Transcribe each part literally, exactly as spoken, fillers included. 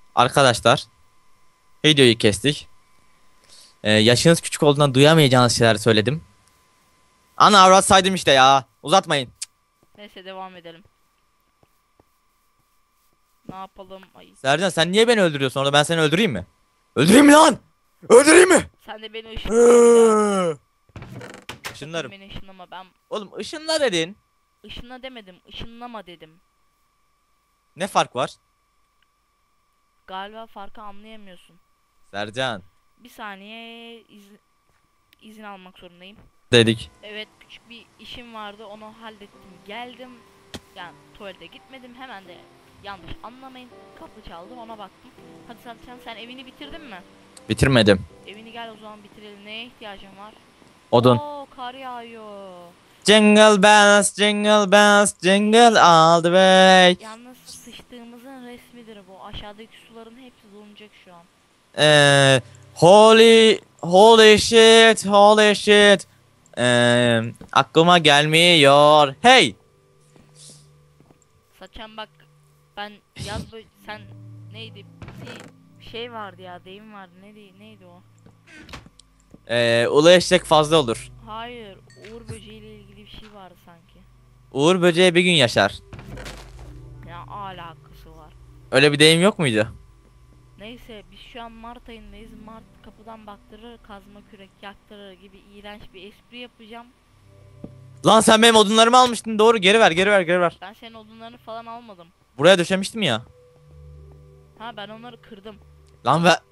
Arkadaşlar videoyu kestik. Ee, yaşınız küçük olduğundan duyamayacağınız şeyler söyledim. Ana avrat saydım işte ya. Uzatmayın. Neyse devam edelim. Ne yapalım? Ay. Sercan sen niye beni öldürüyorsun orada, ben seni öldüreyim mi? Öldüreyim mi lan? Öldüreyim mi? Sen de beni ışınlama bir daha. Sakın Işınlarım. beni ışınlama. Ben Oğlum ışınla dedin. ışınla demedim. Işınlama dedim. Ne fark var? Galiba farkı anlayamıyorsun. Sercan. Bir saniye izin, izin almak zorundayım. Dedik. Evet, küçük bir işim vardı, onu hallettim geldim. Yani tuvalete gitmedim, hemen de yanlış anlamayın, kapı çaldı, ona baktım. Hadi sen, sen, sen evini bitirdin mi? Bitirmedim. Evini gel o zaman bitirelim. Neye ihtiyacın var? Odun. Oo, kar yağıyor. Jingle bells, jingle bells, jingle all the way. Yalnız sıçtığımızın resmidir bu. Aşağıdaki suların hepsi donacak şu an. Ee, holy, holy shit, holy shit. Ee, aklıma gelmiyor. Hey! Saçan bak, ben yaz böyle sen neydi, bir şey vardı ya, deyim vardı, neydi neydi o? Ee, ulu eşek fazla olur. Hayır, Uğur böceğiyle ilgili bir şey vardı sanki. Uğur böceği bir gün yaşar. Ya alakası var. Öyle bir deyim yok muydu? Neyse, biz şu an Mart ayındayız. Mart kapıdan baktırır, kazma kürek yaktırır gibi iğrenç bir espri yapacağım. Lan sen benim odunlarımı almıştın, doğru, geri ver geri ver geri ver. Ben senin odunlarını falan almadım. Buraya döşemiştim ya. Ha, ben onları kırdım. Lan ver.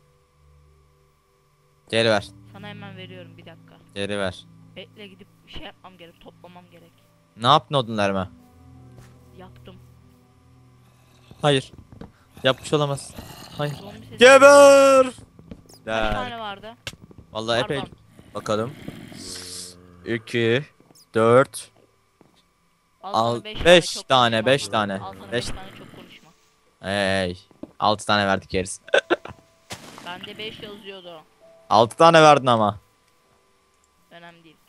Geri ver. Sana hemen veriyorum, bir dakika. Geri ver. Bekle, gidip şey yapmam gerek, toplamam gerek. Ne yaptın odunlarıma? Yaktım. Hayır. Yapmış olamaz. Hayır. Zombi sesi. Geber! Kaç Der. tane vardı? Vallahi epey. Pardon. Bakalım. iki, dört, Al al, sana beş tane, beş çok tane, konuşma. beş tane. Al sana beş. beş tane, çok konuşma. Hey. altı tane verdik gerisi. Bende beş yazıyordu. altı tane verdin ama. Önemli değil.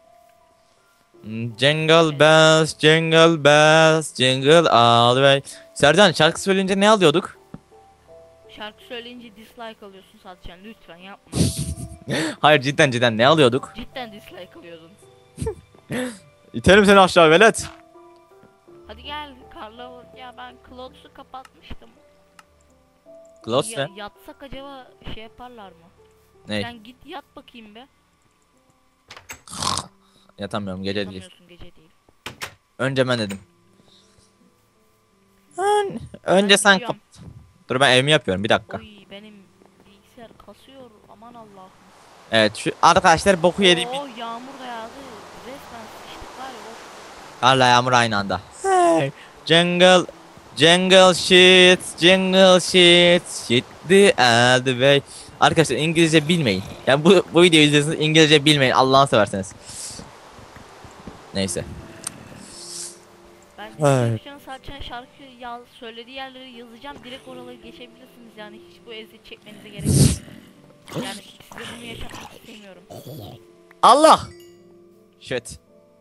Jingle bells, jingle bells, jingle all the way. Sercan şarkı söyleyince ne alıyorduk? Şarkı söyleyince dislike alıyorsun Satçan, lütfen yapma. Hayır, cidden cidden ne alıyorduk? Cidden dislike alıyordun. İterim seni aşağı velet. Hadi gel Karla, ya ben Clouds'u kapatmıştım. Gloss Ya, ne? yatsak acaba şey yaparlar mı? Ne? Sen git yat bakayım be. Yatamıyorum, gece değil. Yatamıyorsun, gece değil. Önce ben dedim. Ön- Önce Ben sen kap. gidiyorum. Dur, ben evimi yapıyorum bir dakika. Oy, benim bilgisayar kasıyor, aman Allah'ım. Evet, şu arkadaşlar boku yedi. Oo, yağmur da yağdı. Resmen sıçtık var ya. Of. Karla yağmur aynı anda. Hey. Jungle, jungle shit, jungle shit, shit the all the way. Arkadaşlar İngilizce bilmeyin. Yani bu bu videoyu izliyorsanız İngilizce bilmeyin Allah'ını severseniz. Neyse. Ben Ay. description Satçan şarkı yaz, söylediği yerleri yazacağım. Direkt oraları geçebilirsiniz, yani hiç bu eziyet çekmenize gerek yok. Yani size bunu yaşatmak istemiyorum. Allah. Shit.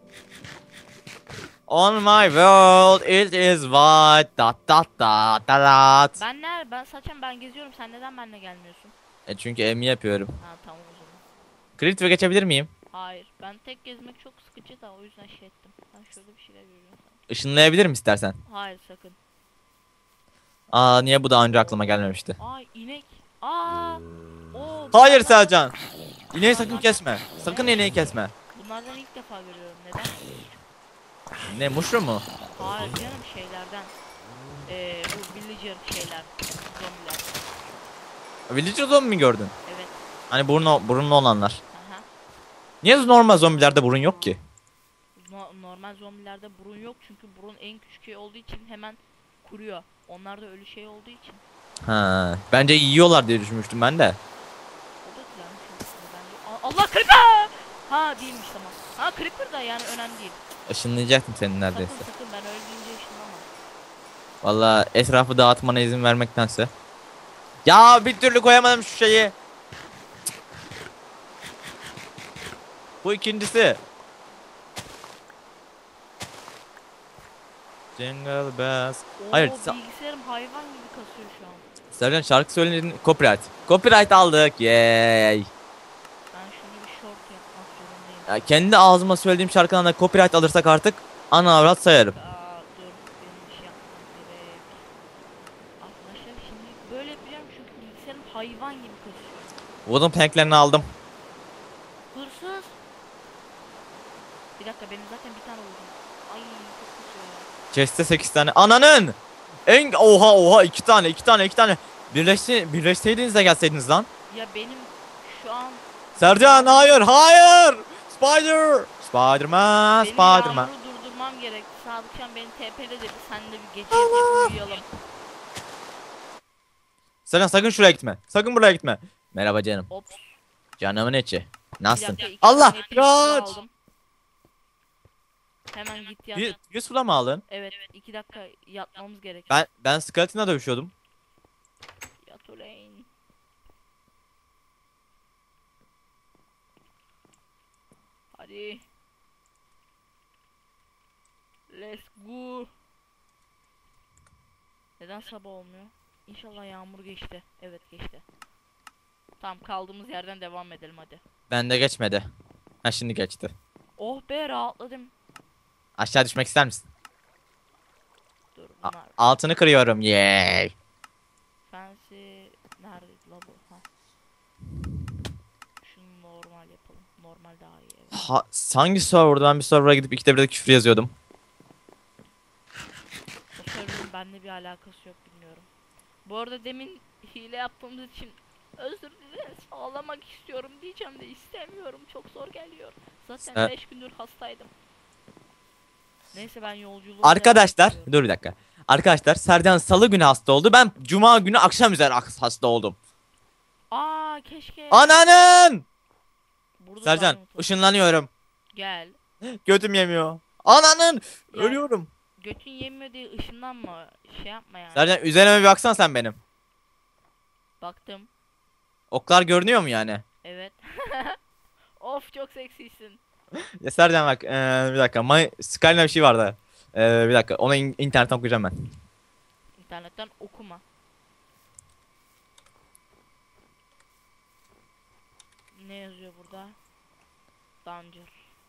On my world it is white. Dot dot dot dot. Ben nerede? Ben Saçan, ben geziyorum. Sen neden benimle gelmiyorsun? E çünkü evimi yapıyorum. Ha, tamam o zaman. Crit ve geçebilir miyim? Hayır. Ben tek gezmek çok sıkıcı da, o yüzden şey ettim. Ben şurada bir şeyler görüyorum sanki. Işınlayabilirim istersen. Hayır, sakın. Aa, niye bu daha önce aklıma gelmemişti? Ay, inek. Aa. Oo, Hayır bunlardan- Selcan. İneği sakın kesme. Sakın ineği kesme. Bunlardan ilk defa görüyorum. Neden? Ne, mushroom mu? Hayır canım, şeylerden. Ee, bu villager şeyler. Zombiler. Villager zombi mi gördün? Evet. Hani burnu, burunlu olanlar. Aha. Niye normal zombilerde burun yok ki? No- normal zombilerde burun yok, çünkü burun en küçük şey olduğu için hemen kuruyor. Onlarda ölü şey olduğu için. Ha, bence yiyorlar diye düşünmüştüm ben de. O da güzelmiş aslında bence. A- Allah, creeper! Ha, değilmiş, tamam. Ha, creeper da yani önemli değil. Işınlayacaktım seni neredeyse. Sakın sakın, ben öldüğünce ışınlamam. Valla etrafı dağıtmana izin vermektense. Ya bir türlü koyamadım şu şeyi. Bu ikincisi. Jingle bells. Oo, Hayır, sa- bilgisayarım hayvan gibi kasıyor şu an. Sercan şarkı söyledin copyright. Copyright aldık. Yay. Ben şunu bir short yapmak zorundayım. Ya kendi ağzıma söylediğim şarkıdan da copyright alırsak artık ana avrat sayarım. Aa, dur benim bir şey yapmam gerek. Arkadaşlar şimdi böyle yapacağım çünkü bilgisayarım hayvan gibi kasıyor. Wooden planklerini aldım. Hırsız. Bir dakika benim zaten bir tane oldu. Ay çok kasıyor ya. Chest'te sekiz tane. Ananın! En oha oha iki tane iki tane iki tane. Birleşti birleşseydiniz de gelseydiniz lan. Ya benim şu an Sercan hayır hayır. Spider. Spiderman benim Spiderman. yağmuru durdurmam gerek. Sadıkçan beni T P'le dedi. Sen de bir gece yatıp uyuyalım. Sercan sakın şuraya gitme. Sakın buraya gitme. Merhaba canım. Ops. Canımın içi. Bir Nasılsın? dakika, iki Allah! tane pistol Kaç! aldım. Hemen git yat. Yüz, yüz fula mı aldın? Evet iki dakika yatmamız gerek. Ben ben skeletonla dövüşüyordum. Yat uleyn. Hadi. Let's go. Neden sabah olmuyor? İnşallah yağmur geçti. Evet geçti. Tamam kaldığımız yerden devam edelim hadi. Bende geçmedi. Ha şimdi geçti. Oh be rahatladım. Aşağı düşmek ister misin? Dur A- bunlar. altını kırıyorum. Yay. Fancy neredeydi la bu? Ha. Şunu normal yapalım. Normal daha iyi. Evet. Ha, hangi serverda ben bir server'a gidip ikide bir de küfür yazıyordum. O server'ın benimle bir alakası yok bilmiyorum. Bu arada demin hile yaptığımız için özür dileriz. Ağlamak istiyorum diyeceğim de istemiyorum. Çok zor geliyor. Zaten Sen- beş gündür hastaydım. Neyse ben yolculuğumu Arkadaşlar devam ediyorum. dur bir dakika. Arkadaşlar Sercan salı günü hasta oldu. Ben cuma günü akşam üzeri ak- hasta oldum. Aa keşke. Ananın! Burada Sercan diamond olsun. ışınlanıyorum. Gel. Götüm yemiyor. Ananın! Ya- Ölüyorum. Götün yemiyor diye ışınlanma. Şey yapma yani. Sercan üzerime bir baksana sen benim. Baktım. Oklar görünüyor mu yani? Evet. Of çok seksisin. Ya Sercan bak ee, bir dakika. My Skyline'da bir şey vardı. Ee, bir dakika onu in- internetten okuyacağım ben. İnternetten okuma. Ne yazıyor burada? Danger.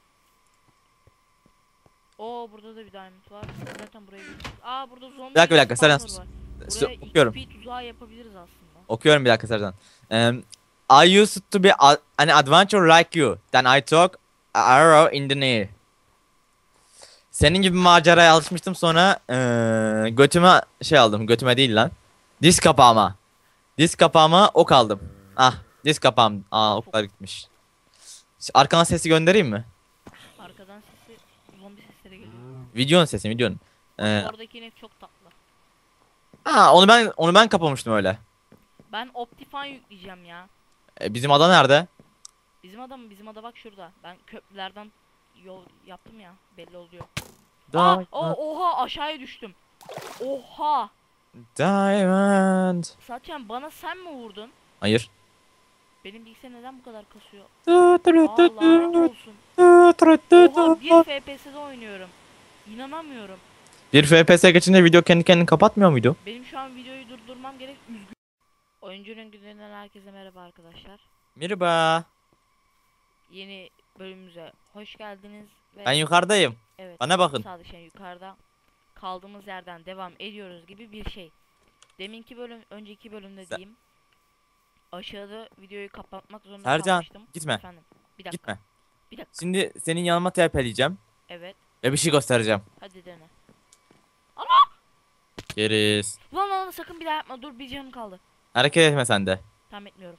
Oo burada da bir diamond var. Zaten buraya gittik. Aa burada zombi Bir dakika, bir dakika, Serhan spawner sus. var. Su- Buraya okuyorum. X P tuzağı yapabiliriz aslında. Okuyorum bir dakika Sercan. Um, I used to be a- an adventurer like you. Then I took a arrow in the knee. Senin gibi maceraya alışmıştım sonra eee götüme şey aldım. Götüme değil lan. Diz kapağıma. Diz kapağıma ok aldım. Ah diz kapağım. Aa oklar gitmiş. Ş- Arkana sesi göndereyim mi? Arkadan sesi zombi sesleri geliyor. Videonun sesi videonun. Ee, Oradaki inek çok tatlı. ha onu ben onu ben kapamıştım öyle. Ben Optifine yükleyeceğim ya. E, bizim ada nerede? Bizim adam bizim ada bak şurada. Ben köprülerden yol yaptım ya. Belli oluyor. Da- Aa, o, oha aşağıya düştüm. Oha. Diamond. Zaten bana sen mi vurdun? Hayır. Benim bilgisayar neden bu kadar kasıyor? Allah olsun. Oha bir F P S'de oynuyorum. İnanamıyorum. Bir F P S geçince video kendi kendini kapatmıyor muydu? Benim şu an videoyu durdurmam gerek. Üzgün. Oyuncunun gününden herkese merhaba arkadaşlar. Merhaba. Yeni bölümümüze hoş geldiniz. Ve Ben yukarıdayım. evet, Bana bakın. sadece yukarıda kaldığımız yerden devam ediyoruz gibi bir şey. Deminki bölüm, önceki bölümde Sen- diyeyim. Aşağıda videoyu kapatmak zorunda Sercan, kalmıştım. gitme. Efendim. Bir dakika. Gitme. Bir dakika. Şimdi senin yanıma T P'leyeceğim Evet. ve bir şey göstereceğim. Hadi dene. Geriz. Lan lan sakın bir daha yapma. Dur bir canım kaldı. Hareket etme sen de. Tam etmiyorum.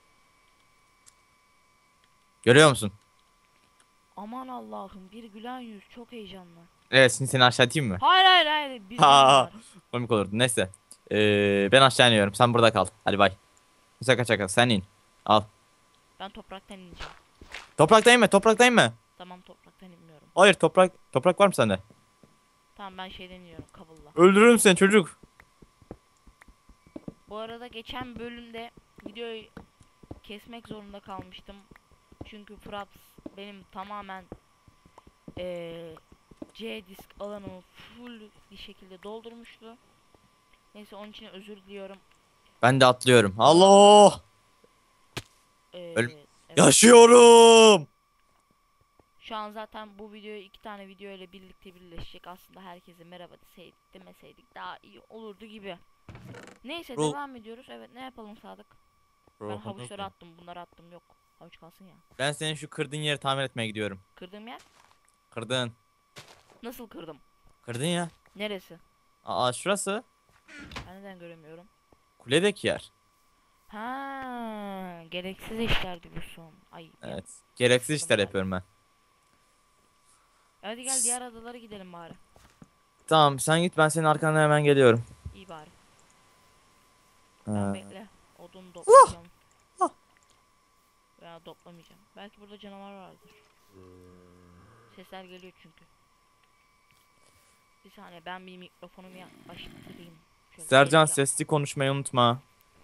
Görüyor musun? Aman Allah'ım bir gülen yüz çok heyecanlı. Evet şimdi seni aşağı atayım mı? Hayır hayır hayır bir Ha. canım var. Komik olurdu. Neyse. Ee, ben aşağı iniyorum. Sen burada kal. Hadi bay. Şaka şaka. Sen in. Al. Ben topraktan ineceğim. Toprakta inme. Toprakta inme. Tamam topraktan inmiyorum. Hayır toprak. Toprak var mı sende? Tamam ben şeyden iniyorum kabulla. Öldürürüm seni çocuk. Bu arada geçen bölümde videoyu kesmek zorunda kalmıştım. Çünkü Fraps benim tamamen eee C disk alanımı full bir şekilde doldurmuştu. Neyse onun için özür diliyorum. Ben de atlıyorum. Allah! Ee, Ölüm. evet. Yaşıyorum. Şu an zaten bu video iki tane video ile birlikte birleşecek. Aslında herkese merhaba deseydik, demeseydik daha iyi olurdu gibi. Neyse Bro. devam ediyoruz. Evet, ne yapalım Sadık? Ben havuçları attım, bunları attım, yok. Havuç kalsın ya. Ben senin şu kırdığın yeri tamir etmeye gidiyorum. Kırdığım yer? Kırdın. Nasıl kırdım? Kırdın ya. Neresi? Aa şurası. Ben neden göremiyorum? Kuledeki yer. Ha, gereksiz işler diyorsun. Ay. Evet. Gereksiz Sıkıldım işler ben. yapıyorum ben. Hadi gel diğer adalara gidelim bari. Tamam sen git, ben senin arkandan hemen geliyorum. İyi bari. Ha. Ben bekle. Odun toplayacağım. Ah. Veya toplamayacağım. Belki burada canavar vardır. Sesler geliyor çünkü. Bir saniye, ben bir mikrofonumu yaklaştırayım. Şöyle Sercan ses yap. sesli konuşmayı unutma.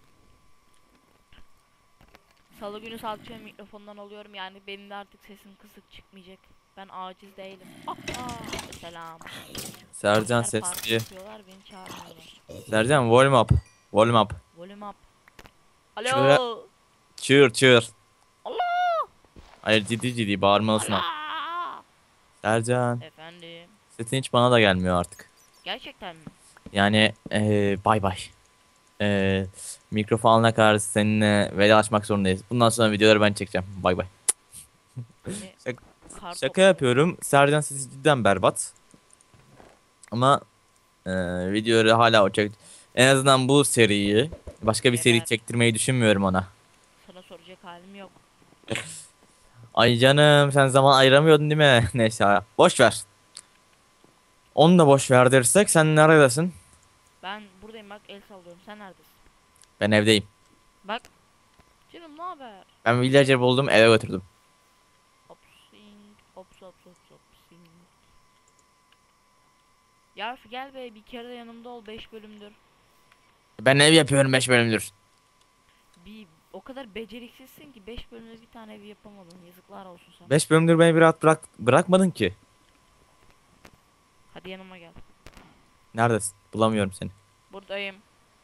Salı günü sadece mikrofondan alıyorum, yani benim de artık sesim kısık çıkmayacak. Ben aciz değilim. Aa, selam. Sercan Sesler parça sesli. yapıyorlar, beni çağırmıyorlar. Sercan volume up. Volume up. Volume up. Şuraya- Alo. Çığır çığır. Allah. Hayır ciddi ciddi bağırmalısın. ha. Allah. Sercan Efendim. sesin hiç bana da gelmiyor artık. Gerçekten mi? Yani eee bay bay. Eee mikrofon alana kadar seninle vedalaşmak zorundayız. Bundan sonra videoları ben çekeceğim. Bay bay. Ne? Şaka, Kar şaka topu. yapıyorum. Sercan sesi cidden berbat. Ama eee videoları hala o çek. En azından bu seriyi başka bir seri Evet. çektirmeyi düşünmüyorum ona. Sana soracak halim yok. Ay canım sen zaman ayıramıyordun değil mi? Neyse boş ver. Onu da boş ver dersek sen neredesin? Ben buradayım bak, el sallıyorum. Sen neredesin? Ben evdeyim. Bak. Canım ne haber? Ben villager buldum, eve götürdüm. Hopsing. Hops hops hops hopsing. Ya gel be, bir kere de yanımda ol, beş bölümdür. Ben ev yapıyorum beş bölümdür. Bir o kadar beceriksizsin ki beş bölümde bir tane ev yapamadın. Yazıklar olsun sana. beş bölümdür beni bir rahat bırak bırakmadın ki. Hadi yanıma gel. Neredesin? Bulamıyorum seni. Buradayım.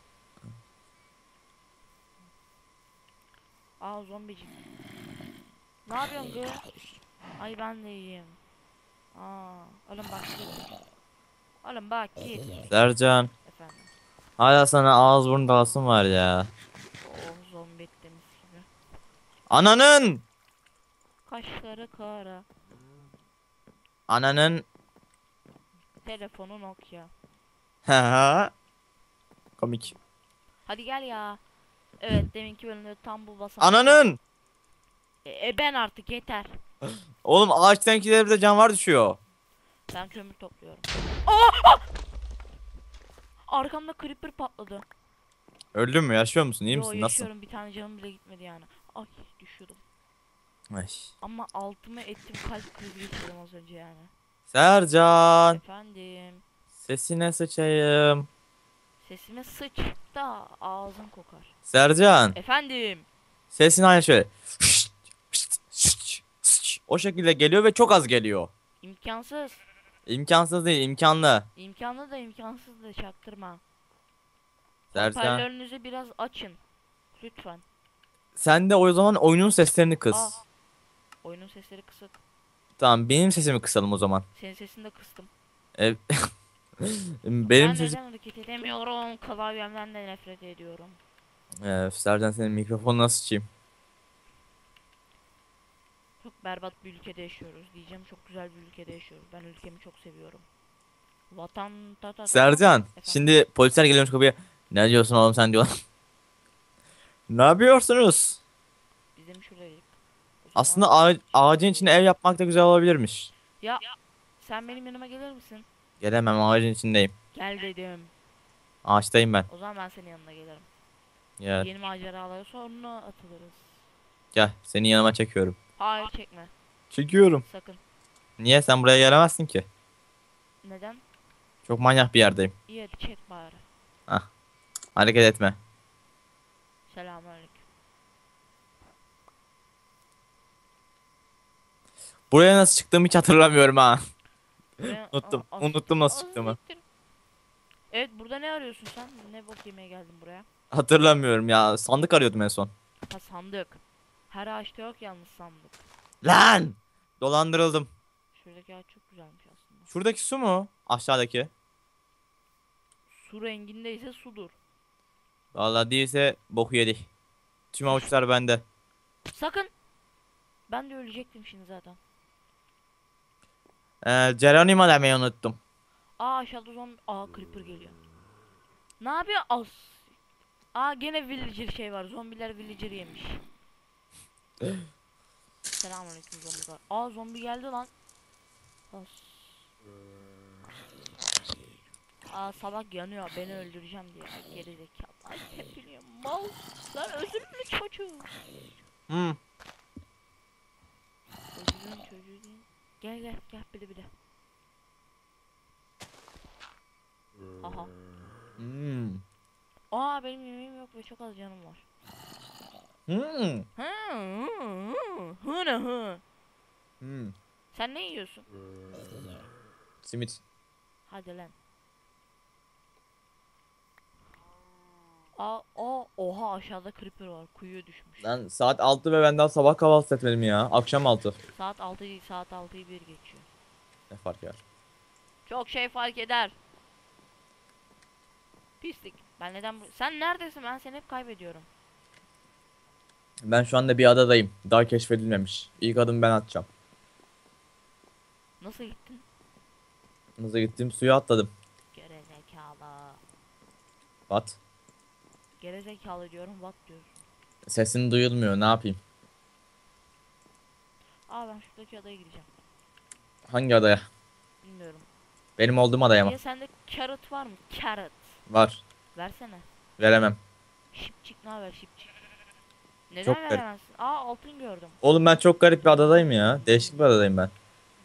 Aa, zombicik. Ne yapıyorsun kız? Ay ben de iyiyim. Aa, oğlum bak git. Oğlum bak git. Sercan. Efendim. Hala sana ağız burun dalasın var ya. Oh, zombi temiz gibi. Ananın. Kaşları kara. Ananın. Telefonu Nokia. Haha. Komik. Hadi gel ya. Evet, deminki bölümde tam bu basamak. Ananın. E, e ben artık yeter. Oğlum ağaçtan de canvar düşüyor. Ben kömür topluyorum. Aa! Arkamda creeper patladı. Öldün mü? Yaşıyor musun? İyi Yo, misin? Nasıl? yaşıyorum, bir tane canım bile gitmedi yani. Ay, düşüyordum. Ay. Ama altıma ettim, kalp krizi geçirdim az önce yani. Sercan. Efendim. Sesine sıçayım. Sesime sıç da ağzın kokar. Sercan. Efendim. Sesin aynı şöyle. O şekilde geliyor ve çok az geliyor. İmkansız. İmkansız değil, imkanlı. İmkanlı da imkansız da çaktırma. Sercan. Hoparlörünüzü biraz açın. Lütfen. Sen de o zaman oyunun seslerini Aa. kıs. Oyunun sesleri kısık. Tamam, benim sesimi kısalım o zaman. Senin sesini de kıstım. E, benim ben sesim... neden hareket edemiyorum? Klavyemden de nefret ediyorum. Ee, Sercan senin mikrofonunu nasıl açayım? Çok berbat bir ülkede yaşıyoruz diyeceğim. Çok güzel bir ülkede yaşıyoruz. Ben ülkemi çok seviyorum. Vatan ta ta ta. Sercan, Efendim? şimdi polisler geliyormuş kapıya. Ne diyorsun oğlum sen diyorlar. Ne yapıyorsunuz? Bizim şuradaydık. O zaman- Aslında ağa- ağacın içine ev yapmak da güzel olabilirmiş. Ya sen benim yanıma gelir misin? Gelemem, ağacın içindeyim. Gel dedim. Ağaçtayım ben. O zaman ben senin yanına gelirim. Gel, Yeni maceralara sonra atılırız. gel. Seni yanıma çekiyorum. Hayır, çekme. Çekiyorum. Sakın. Niye, sen buraya gelemezsin ki? Neden? Çok manyak bir yerdeyim. İyi, hadi çek bari. Hareket etme. Selamünaleyküm. Buraya nasıl çıktığımı hiç hatırlamıyorum ha. Buraya- Unuttum. Aa, az- Unuttum nasıl az çıktığımı. siktir. Evet, burada ne arıyorsun sen? Ne bok yemeye geldin buraya? Hatırlamıyorum ya. Sandık arıyordum en son. Ha, sandık. Her ağaçta yok yalnız sandık. Lan! Dolandırıldım. Şuradaki ağaç çok güzelmiş aslında. Şuradaki su mu? Aşağıdaki. Su rengindeyse sudur. Vallahi değilse boku yedik. Tüm avuçlar bende. Sakın! Ben de ölecektim şimdi zaten. Ee, Geronimo demeyi unuttum. Aa, aşağıda zombi. Aa, creeper geliyor. Ne yapıyor? As. Aa, gene villager şey var. Zombiler villager yemiş. Selamünaleyküm zombiler. Aa, zombi geldi lan. As. Aa, salak yanıyor. Beni öldüreceğim diye. Ay, geri zekalı. Ay, hep biliyorum. Mal. Lan özürlü çocuğu. Hmm. Özürlü çocuğu değil. Gel gel gel bile bile. Aha. Hmm. Aa, benim yemeğim yok ve çok az canım var. Hmm. Hı hı hı. Hı ne hı. Hmm. Sen ne yiyorsun? Simit. Hadi lan. Aa, o oha, aşağıda creeper var. Kuyuya düşmüş. Lan saat altı ve ben daha sabah kahvaltı etmedim ya. Akşam altı. Saat altı değil, saat altıyı bir geçiyor. Ne fark var? Çok şey fark eder. Pislik. Ben neden bu... Sen neredesin? Ben seni hep kaybediyorum. Ben şu anda bir adadayım. Daha keşfedilmemiş. İlk adımı ben atacağım. Nasıl gittin? Hızlı gittim, suya atladım. Gerizekalı. Bat. Gerizekalı diyorum, what diyorsun? Sesin duyulmuyor, ne yapayım? Aa, ben şuradaki adaya gideceğim. Hangi adaya? Bilmiyorum. Benim olduğum adaya mı? Niye sende carrot var mı? Carrot. Var. Versene. Veremem. Şipçik, ne haber şipçik? Neden Çok garip. veremezsin? Aa, altın gördüm. Oğlum ben çok garip bir adadayım ya. Değişik bir adadayım ben.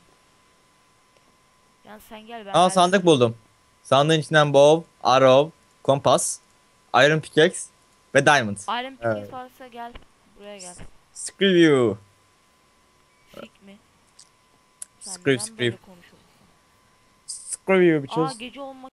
Yani sen gel, ben Aa, her sandık buldum. Sandığın içinden bow, arrow, kompas, iron pickaxe ve diamond. Iron pickaxe varsa gel. Buraya gel. Screw you. Sik mi? Sen Screw neden böyle screw. konuşuyorsun? Screw you Aa, bitches. gece olmak